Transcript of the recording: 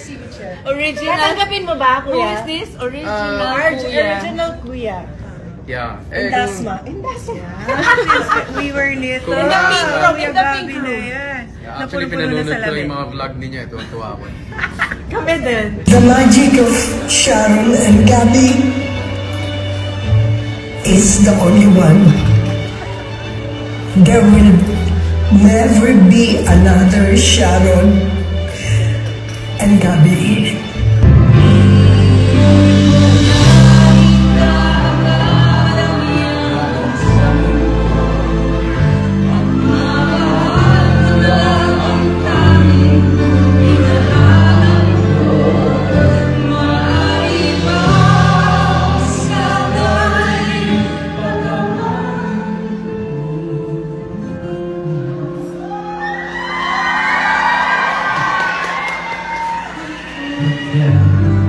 signature. Original. Tatanggapin mo ba, Who kuya? is this? Original kuya. Original kuya. Yeah. Indasma. Indasma. We were little. In the pink room, in the pink Gabi na room. yan. Yeah, actually, pinanunod ko yung mga vlog ninyo. Tuwa ko. Kami din. The magic of Sharon and Gabby is the only one. There will never be another Sharon and Gabby. Yeah.